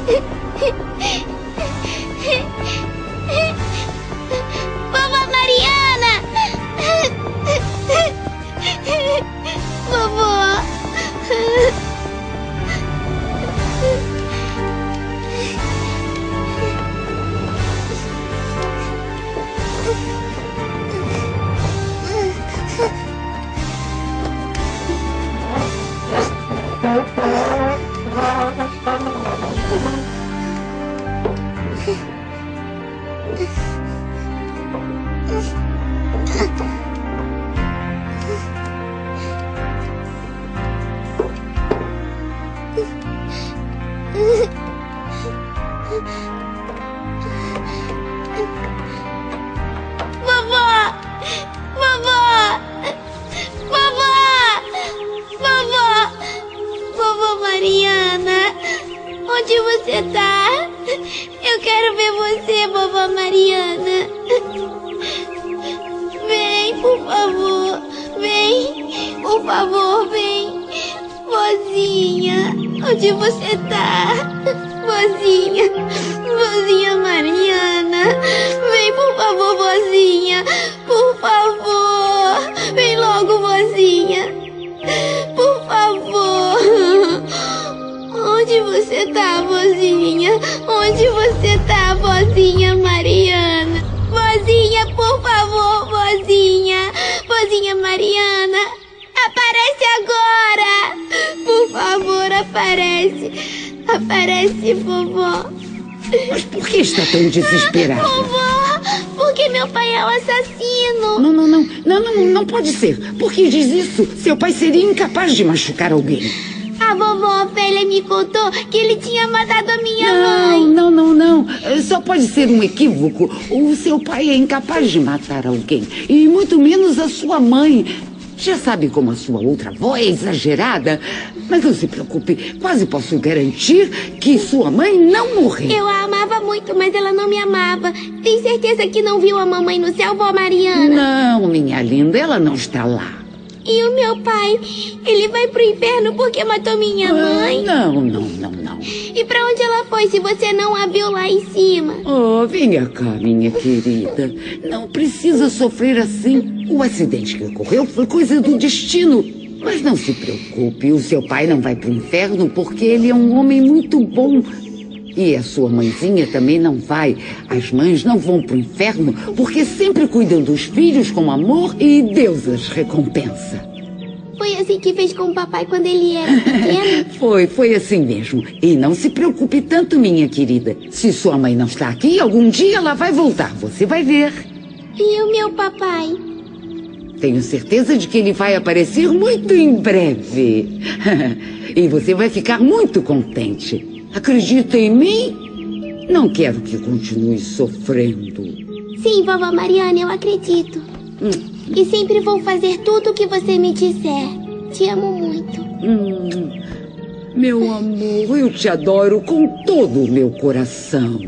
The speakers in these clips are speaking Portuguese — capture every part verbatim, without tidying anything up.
Vovó Mariana! Vovó! Onde você tá? Eu quero ver você, vovó Mariana. Vem, por favor. Vem, por favor, vem. Vozinha, onde você tá? Vozinha, vozinha Mariana. Vem, por favor, vozinha. Por favor. Vem logo, vozinha. Por favor. Onde você tá, vozinha? Onde você tá, vozinha Mariana? Vozinha, por favor, vozinha. Vozinha Mariana, aparece agora. Por favor, aparece. Aparece, vovó. Mas por que está tão desesperada? Vovó, porque meu pai é o assassino. Não, não, não. Não, não, não pode ser. Por que diz isso? Seu pai seria incapaz de machucar alguém. A vovó Ofélia me contou que ele tinha matado a minha não, mãe. Não, não, não, não. Só pode ser um equívoco. O seu pai é incapaz de matar alguém. E muito menos a sua mãe. Já sabe como a sua outra avó é exagerada? Mas não se preocupe. Quase posso garantir que sua mãe não morreu. Eu a amava muito, mas ela não me amava. Tem certeza que não viu a mamãe no céu, vó Mariana? Não, minha linda. Ela não está lá. E o meu pai, ele vai pro inferno porque matou minha mãe? Ah, não, não, não, não. E pra onde ela foi se você não a viu lá em cima? Oh, venha cá, minha querida. Não precisa sofrer assim. O acidente que ocorreu foi coisa do destino. Mas não se preocupe, o seu pai não vai pro inferno porque ele é um homem muito bom. E a sua mãezinha também não vai. As mães não vão pro inferno porque sempre cuidam dos filhos com amor e Deus as recompensa. Foi assim que fez com o papai quando ele era pequeno? Foi, foi assim mesmo. E não se preocupe tanto, minha querida. Se sua mãe não está aqui, algum dia ela vai voltar. Você vai ver. E o meu papai? Tenho certeza de que ele vai aparecer muito em breve. E você vai ficar muito contente. Acredita em mim? Não quero que continue sofrendo. Sim, vovó Mariana, eu acredito. Hum. E sempre vou fazer tudo o que você me disser. Te amo muito. Hum. Meu amor, eu te adoro com todo o meu coração.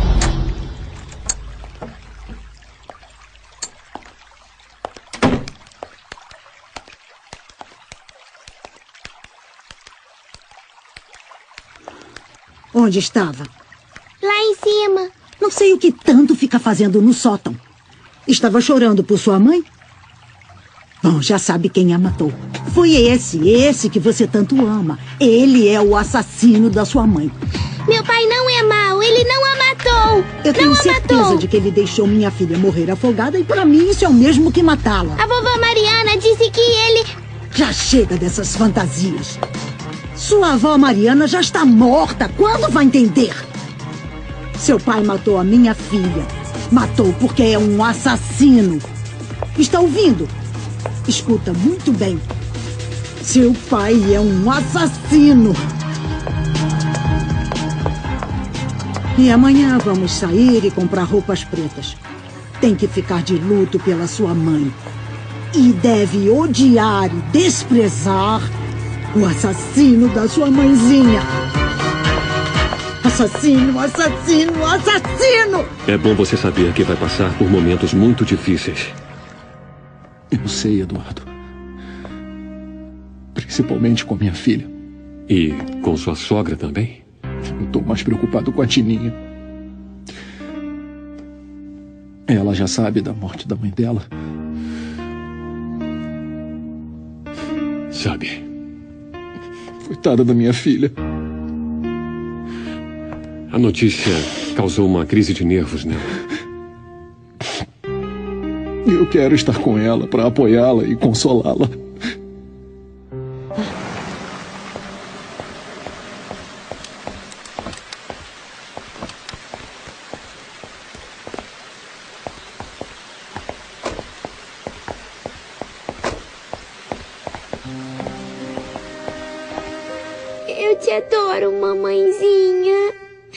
Onde estava? Lá em cima. Não sei o que tanto fica fazendo no sótão. Estava chorando por sua mãe? Bom, já sabe quem a matou. Foi esse, esse que você tanto ama. Ele é o assassino da sua mãe. Meu pai não é mau, ele não a matou. Eu tenho não certeza matou. de que ele deixou minha filha morrer afogada e pra mim isso é o mesmo que matá-la. A vovó Mariana disse que ele... Já chega dessas fantasias. Sua avó Mariana já está morta. Quando vai entender? Seu pai matou a minha filha. Matou porque é um assassino. Está ouvindo? Escuta muito bem. Seu pai é um assassino. E amanhã vamos sair e comprar roupas pretas. Tem que ficar de luto pela sua mãe. E deve odiar e desprezar o assassino da sua mãezinha. Assassino, assassino, assassino! É bom você saber que vai passar por momentos muito difíceis. Eu sei, Eduardo. Principalmente com a minha filha. E com sua sogra também? tô mais preocupado com a Tininha. Ela já sabe da morte da mãe dela. Sabe? Coitada da minha filha. A notícia causou uma crise de nervos nela. Eu quero estar com ela para apoiá-la e consolá-la. Eu te adoro, mamãezinha.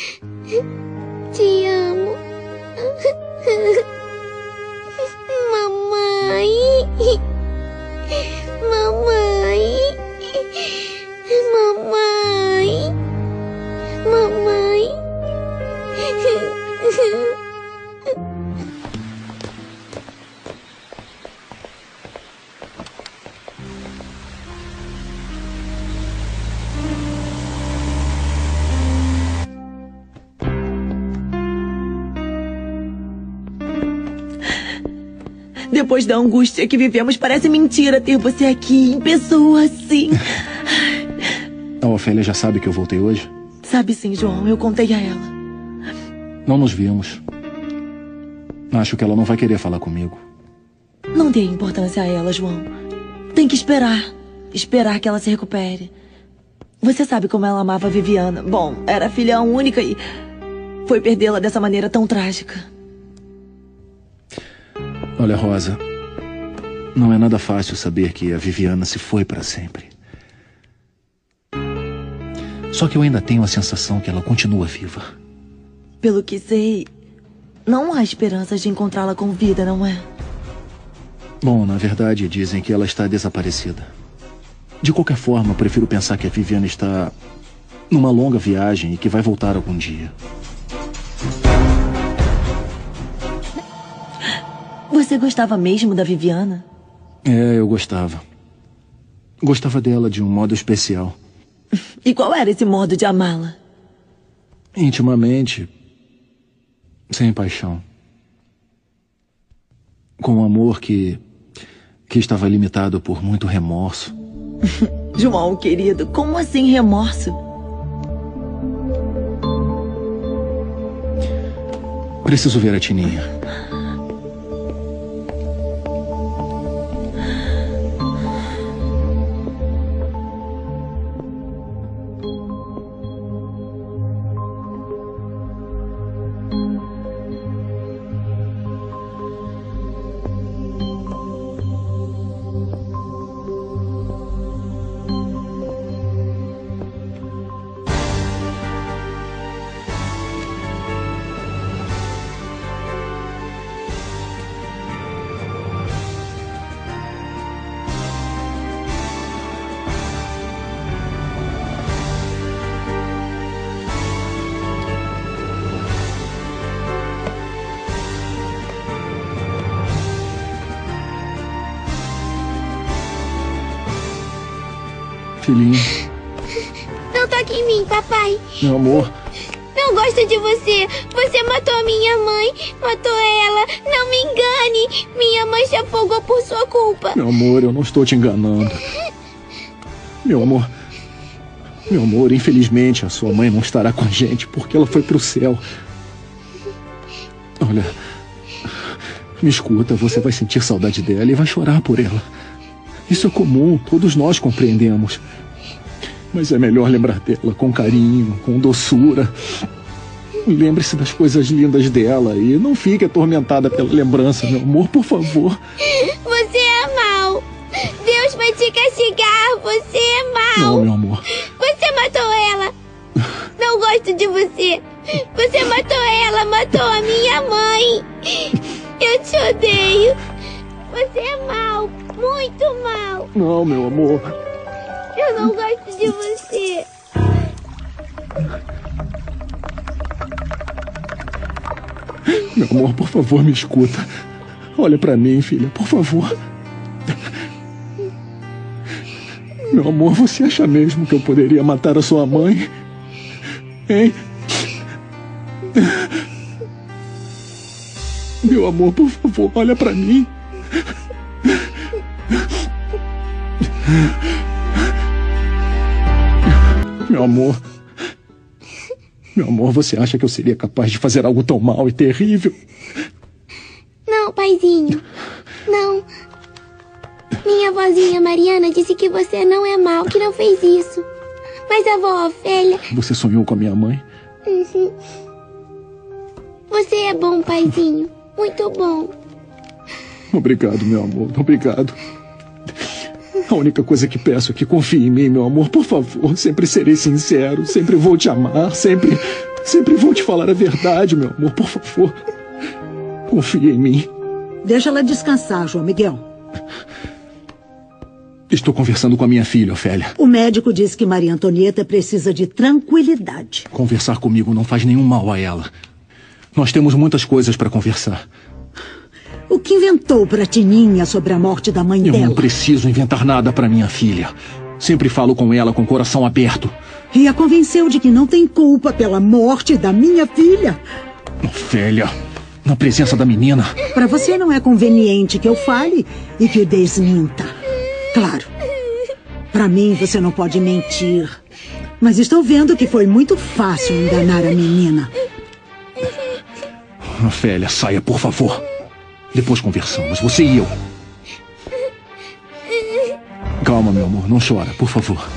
Te amo. Mamãe. Mamãe. Mamãe. Mamãe. Depois da angústia que vivemos, parece mentira ter você aqui, em pessoa, assim. A Ofélia já sabe que eu voltei hoje? Sabe sim, João. Eu contei a ela. Não nos vimos. Acho que ela não vai querer falar comigo. Não dê importância a ela, João. Tem que esperar. Esperar que ela se recupere. Você sabe como ela amava a Viviana. Bom, era filha única e foi perdê-la dessa maneira tão trágica. Olha, Rosa, não é nada fácil saber que a Viviana se foi para sempre. Só que eu ainda tenho a sensação que ela continua viva. Pelo que sei, não há esperanças de encontrá-la com vida, não é? Bom, na verdade, dizem que ela está desaparecida. De qualquer forma, eu prefiro pensar que a Viviana está numa longa viagem e que vai voltar algum dia. Você gostava mesmo da Viviana? É, eu gostava. Gostava dela de um modo especial. E qual era esse modo de amá-la? Intimamente, sem paixão. Com um amor que, que estava limitado por muito remorso. João, querido, como assim remorso? Preciso ver a Tininha. Filhinha. Não toque em mim, papai. Meu amor. Não gosto de você. Você matou a minha mãe. Matou ela. Não me engane. Minha mãe se afogou por sua culpa. Meu amor, eu não estou te enganando. Meu amor. Meu amor, infelizmente a sua mãe não estará com a gente porque ela foi pro céu. Olha, me escuta, você vai sentir saudade dela e vai chorar por ela. Isso é comum, todos nós compreendemos. Mas é melhor lembrar dela com carinho, com doçura. Lembre-se das coisas lindas dela e não fique atormentada pela lembrança, meu amor, por favor. Você é mau. Deus vai te castigar. Você é mau. Não, meu amor. Você matou ela. Não gosto de você. Você matou ela, matou a minha mãe. Eu te odeio. Você é mau. Muito mal. Não, meu amor. Eu não gosto de você. Meu amor, por favor, me escuta. Olha pra mim, filha, por favor. Meu amor, você acha mesmo que eu poderia matar a sua mãe? Hein? Meu amor, por favor, olha pra mim. Meu amor. Meu amor, você acha que eu seria capaz de fazer algo tão mal e terrível? Não, paizinho. Não. Minha vozinha Mariana disse que você não é mau, que não fez isso. Mas a avó Ofélia... Você sonhou com a minha mãe? Uhum. Você é bom, paizinho. Muito bom. Obrigado, meu amor. Obrigado. A única coisa que peço é que confie em mim, meu amor. Por favor, sempre serei sincero. Sempre vou te amar. Sempre, sempre vou te falar a verdade, meu amor. Por favor, confie em mim. Deixa ela descansar, João Miguel. Estou conversando com a minha filha, Ofélia. O médico disse que Maria Antonieta precisa de tranquilidade. Conversar comigo não faz nenhum mal a ela. Nós temos muitas coisas para conversar. O que inventou para Tininha sobre a morte da mãe Eu dela? não preciso inventar nada para minha filha. Sempre falo com ela com o coração aberto. E a convenceu de que não tem culpa pela morte da minha filha. Ofélia, na presença da menina... Para você não é conveniente que eu fale e que desminta. Claro. Para mim você não pode mentir. Mas estou vendo que foi muito fácil enganar a menina. Ofélia, saia, por favor. Depois conversamos, você e eu. Calma, meu amor, não chora, por favor.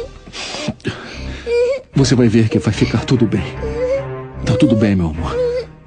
Você vai ver que vai ficar tudo bem. Tá tudo bem, meu amor.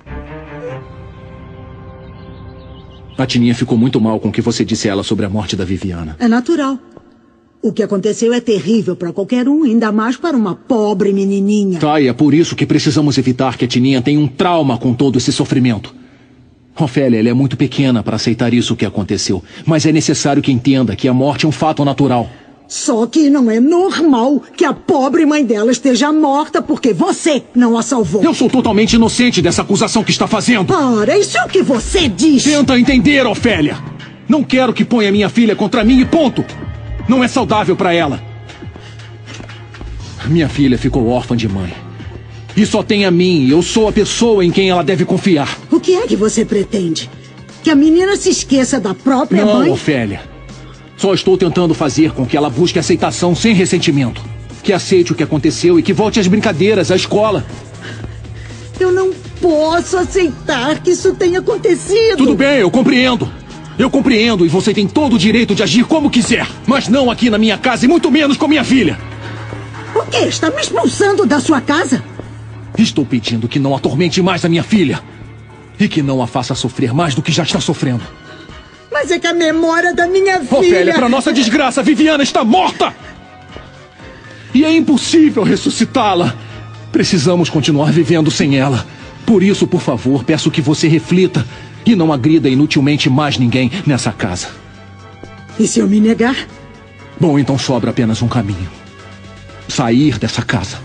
A Tininha ficou muito mal com o que você disse a ela sobre a morte da Viviana. É natural. O que aconteceu é terrível para qualquer um, ainda mais para uma pobre menininha. Tá, e é por isso que precisamos evitar que a Tininha tenha um trauma com todo esse sofrimento. Ofélia, ela é muito pequena para aceitar isso que aconteceu, mas é necessário que entenda que a morte é um fato natural. Só que não é normal que a pobre mãe dela esteja morta porque você não a salvou. Eu sou totalmente inocente dessa acusação que está fazendo. Para, isso é o que você diz. Tenta entender, Ofélia. Não quero que ponha minha filha contra mim e ponto. Não é saudável para ela. Minha filha ficou órfã de mãe. E só tem a mim. Eu sou a pessoa em quem ela deve confiar. O que é que você pretende? Que a menina se esqueça da própria Não, mãe? Não, Ofélia. Só estou tentando fazer com que ela busque aceitação sem ressentimento. Que aceite o que aconteceu e que volte às brincadeiras, à escola. Eu não posso aceitar que isso tenha acontecido. Tudo bem, eu compreendo. Eu compreendo e você tem todo o direito de agir como quiser. Mas não aqui na minha casa e muito menos com minha filha. O quê? Está me expulsando da sua casa? Estou pedindo que não atormente mais a minha filha. E que não a faça sofrer mais do que já está sofrendo. Mas é que a memória da minha filha... Ofélia, para nossa desgraça, Viviana está morta! E é impossível ressuscitá-la. Precisamos continuar vivendo sem ela. Por isso, por favor, peço que você reflita e não agrida inutilmente mais ninguém nessa casa. E se eu me negar? Bom, então sobra apenas um caminho. Sair dessa casa.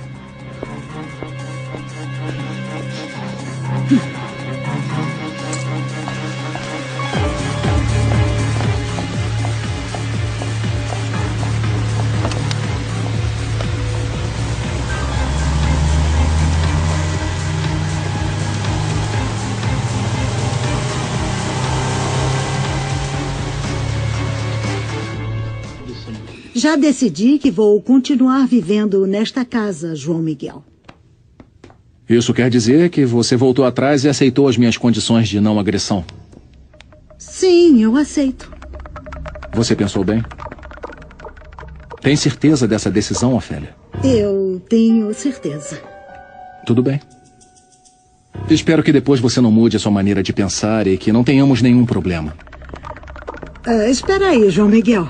Já decidi que vou continuar vivendo nesta casa, João Miguel. Isso quer dizer que você voltou atrás e aceitou as minhas condições de não agressão? Sim, eu aceito. Você pensou bem? Tem certeza dessa decisão, Ofélia? Eu tenho certeza. Tudo bem. Espero que depois você não mude a sua maneira de pensar e que não tenhamos nenhum problema. Uh, espera aí, João Miguel.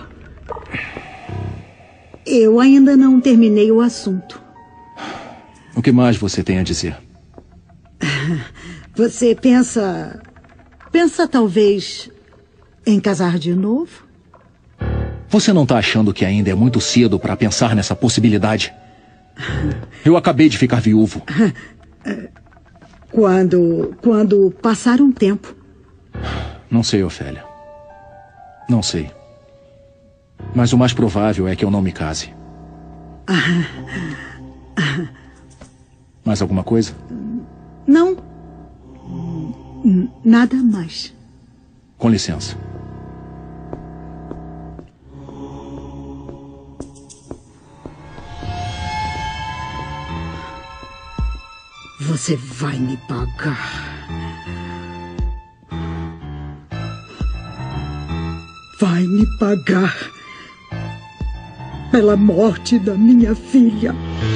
Eu ainda não terminei o assunto. O que mais você tem a dizer? Você pensa... Pensa talvez em casar de novo? Você não está achando que ainda é muito cedo para pensar nessa possibilidade? Eu acabei de ficar viúvo. Quando... Quando passar um tempo. Não sei, Ofélia. Não sei. Mas o mais provável é que eu não me case. Mais alguma coisa? Não. N- Nada mais. Com licença. Você vai me pagar. Vai me pagar pela morte da minha filha.